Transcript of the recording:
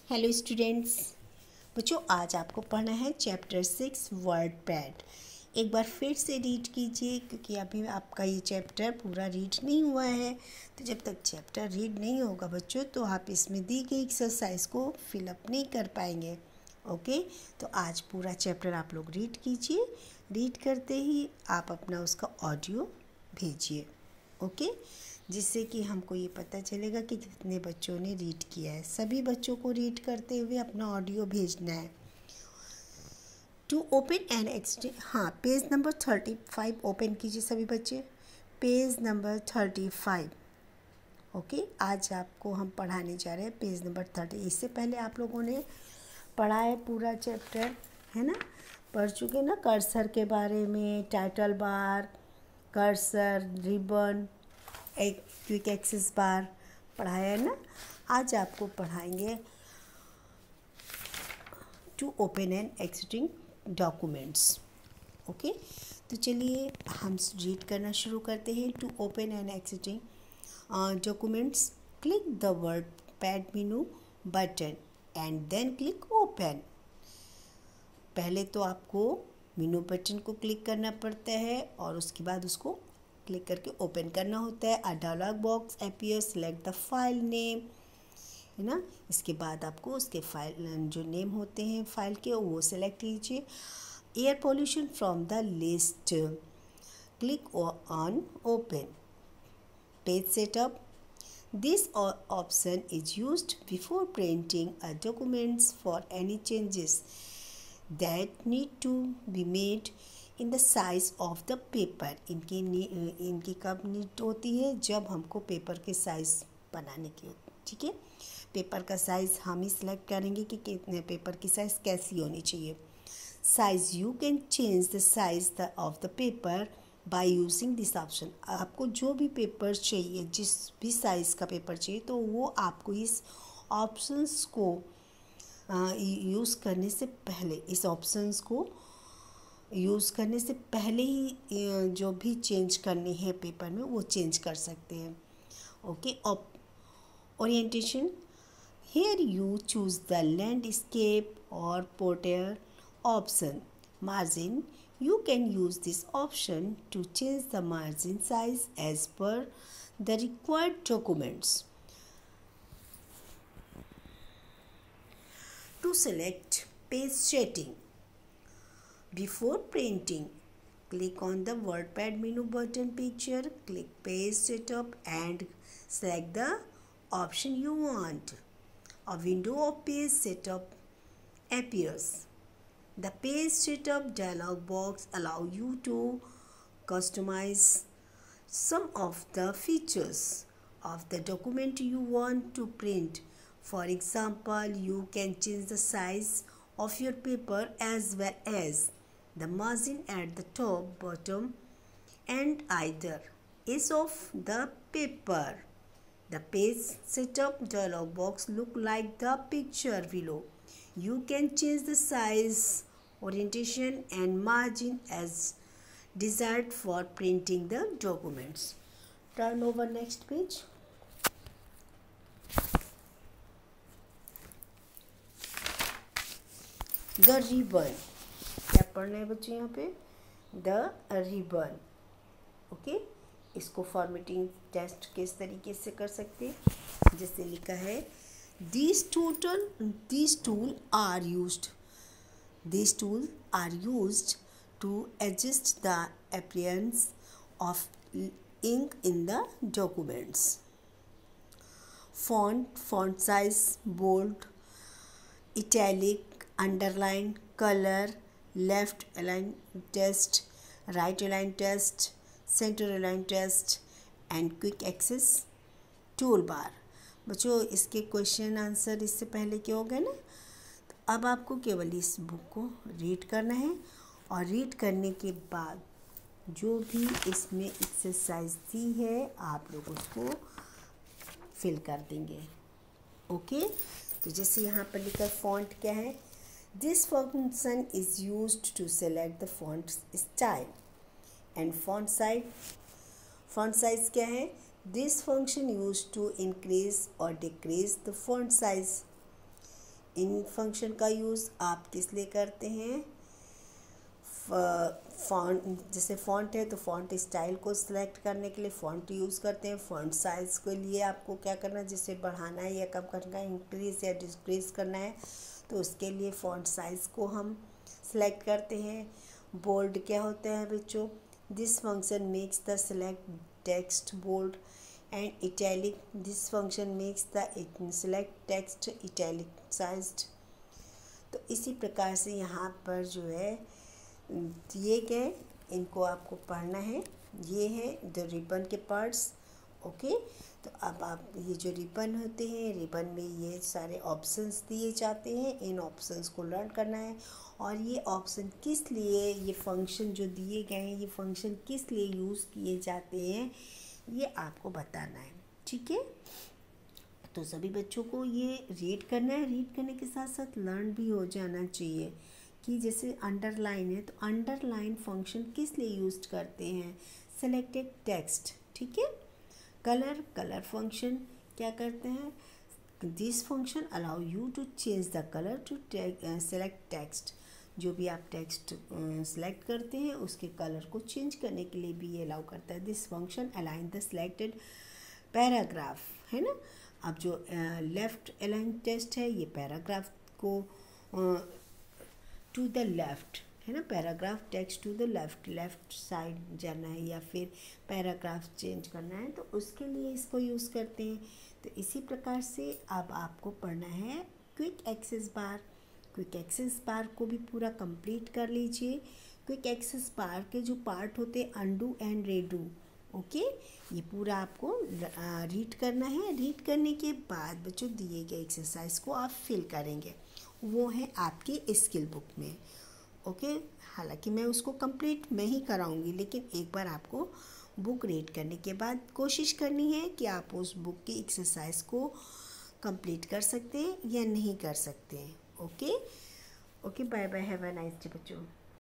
Hello students. बच्चों आज आपको पढ़ना है चैप्टर 6 वर्ड पैड। एक बार फिर से रीड कीजिए क्योंकि अभी आपका ये चैप्टर पूरा रीड नहीं हुआ है। तो जब तक चैप्टर रीड नहीं होगा बच्चों तो आप इसमें दी गई एक्सरसाइज को फिलअप नहीं कर पाएंगे। ओके, तो आज पूरा चैप्टर आप लोग रीड कीजिए। रीड करते ही आप अपना उसका ऑडियो भेजिए। ओके, जिससे कि हमको ये पता चलेगा कि कितने बच्चों ने रीड किया है। सभी बच्चों को रीड करते हुए अपना ऑडियो भेजना है। टू ओपन एन एक्सटेंड, हाँ, पेज नंबर 35 ओपन कीजिए सभी बच्चे। Page number 35। ओके, आज आपको हम पढ़ाने जा रहे हैं पेज नंबर 30। इससे पहले आप लोगों ने पढ़ा है पूरा चैप्टर, है ना, पढ़ चुके ना। कर्सर के बारे में, टाइटल बार, कर्सर, रिबन, एक क्विक एक्सेस बार पढ़ाया है ना। आज आपको पढ़ाएंगे to open and existing documents. Okay, तो चलिए हम रीड करना शुरू करते हैं। To open and existing documents, click the WordPad menu button and then click open. पहले तो आपको मेनू बटन को क्लिक करना पड़ता है और उसके बाद उसको क्लिक करके ओपन करना होता है। A dialog box appear, select the file name, है ना। इसके बाद आपको उसके फाइल जो नेम होते हैं फाइल के वो सेलेक्ट कीजिए। Air pollution from the list, click on open. Page setup, this option is used before printing a documents for any changes that need to be made in the size of the paper. इनकी कब need होती है? जब हमको paper के size बनाने की, ठीक है। पेपर का साइज़ हम ही सिलेक्ट करेंगे कि कितने पेपर की साइज़ कैसी होनी चाहिए। Size, you can change the size of the paper by using this option. आपको जो भी पेपर चाहिए, जिस भी साइज़ का पेपर चाहिए, तो वो आपको इस ऑप्शंस को यूज़ करने से पहले, इस ऑप्शंस को यूज़ करने से पहले ही जो भी चेंज करनी है पेपर में वो चेंज कर सकते हैं। Okay, orientation, here you choose the landscape और portrait option. Margin, you can use this option to change the margin size as per the required documents. To select page setting, before printing, click on the WordPad menu button picture, click page setup and select the option you want. A window of page setup appears. The page setup dialog box allows you to customize some of the features of the document you want to print. For example, you can change the size of your paper as well as the margin at the top, bottom, and either edge of the paper. The page setup dialog box look like the picture below. You can change the size, orientation and margin as desired for printing the documents. Turn over next page. The ribbon, क्या पढ़ना है बच्चों यहाँ पे? The ribbon. Okay, इसको formatting test किस तरीके से कर सकते हैं? जैसे लिखा है, these tools are used to adjust the appearance of ink in the documents. Font size, bold, italic, underline, color, left align text, right align text, center align text and quick access toolbar. बच्चों इसके question answer इससे पहले के हो गए ना। तो अब आपको केवल इस बुक को रीड करना है और रीड करने के बाद जो भी इसमें एक्सरसाइज दी है आप लोग उसको फिल कर देंगे। ओके, तो जैसे यहाँ पर लिखा फॉन्ट क्या है, this function is used to select the font style and font size क्या है, this function used to increase और डिक्रीज द फॉन्ट साइज। इन फंक्शन का यूज़ आप किस लिए करते हैं? फॉन्ट, जैसे फ़ॉन्ट है तो फ़ॉन्ट स्टाइल को सिलेक्ट करने के लिए फ़ॉन्ट यूज़ करते हैं। फ़ॉन्ट साइज़ के लिए आपको क्या करना है, जिसे बढ़ाना है या कम करना है, इंक्रीज़ या डिक्रीज़ करना है, तो उसके लिए फ़ॉन्ट साइज़ को हम सिलेक्ट करते हैं। बोल्ड क्या होता है बच्चों? This function makes the select text bold and italic. This function makes the select text italicised. तो इसी प्रकार से यहाँ पर जो है ये क्या है, इनको आपको पढ़ना है। ये है द रिबन के पार्ट्स। ओके, तो अब आप ये जो रिबन होते हैं, रिबन में ये सारे ऑप्शंस दिए जाते हैं, इन ऑप्शंस को लर्न करना है। और ये ऑप्शन किस लिए, ये फंक्शन जो दिए गए हैं, ये फंक्शन किस लिए यूज़ किए जाते हैं, ये आपको बताना है। ठीक है, तो सभी बच्चों को ये रीड करना है। रीड करने के साथ साथ लर्न भी हो जाना चाहिए कि जैसे अंडरलाइन है तो अंडरलाइन फंक्शन किस लिए यूज करते हैं? Selected text. ठीक है, कलर, कलर फंक्शन क्या करते हैं? This function allow you to change the colour to select text. जो भी आप टेक्स्ट सेलेक्ट करते हैं उसके कलर को चेंज करने के लिए भी ये अलाउ करता है। This function align the selected paragraph, है ना। अब जो लेफ़्ट अलाइन टेक्स्ट है, ये पैराग्राफ को टू द लेफ़्ट, है ना, paragraph text to the left side जाना है या फिर पैराग्राफ चेंज करना है तो उसके लिए इसको यूज़ करते हैं। तो इसी प्रकार से अब आपको पढ़ना है quick access bar. Quick access bar को भी पूरा कंप्लीट कर लीजिए। क्विक एक्सेस बार के जो पार्ट होते हैं अनडू एंड रेडू, ओके, ये पूरा आपको रीड करना है। रीड करने के बाद बच्चों दिए गए एक्सरसाइज को आप फिल करेंगे, वो है आपकी स्किल बुक में। ओके, हालांकि मैं उसको कंप्लीट मैं ही कराऊंगी, लेकिन एक बार आपको बुक रीड करने के बाद कोशिश करनी है कि आप उस बुक की एक्सरसाइज को कंप्लीट कर सकते हैं या नहीं कर सकते हैं। Okay, bye bye, have a nice day बच्चों।